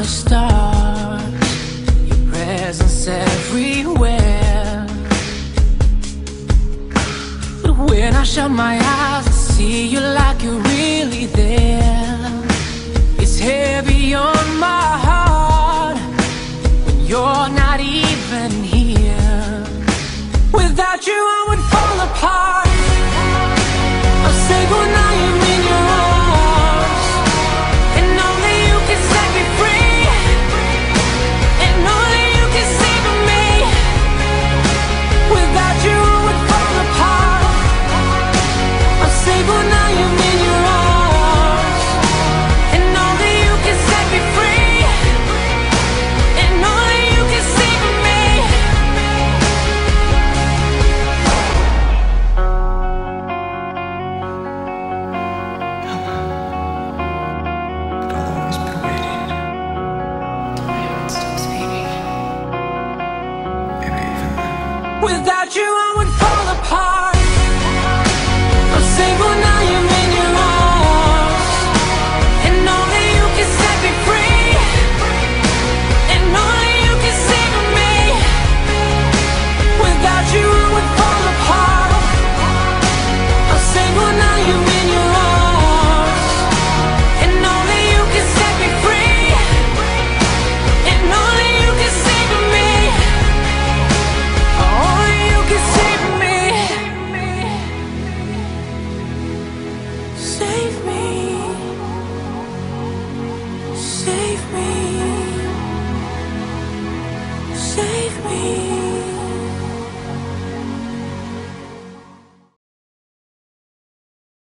the stars, your presence everywhere. But when I shut my eyes, I see you like you're really there. It's heavy on my heart when you're not even here. Without you I would fall apart. I'll say goodnight, I'm in your arms, and only you can set me free, and only you can save me. Without you I would fall apart. I'll say goodnight, I'm in your arms, and only you can set me free, and only you can save me. Without you I would fall.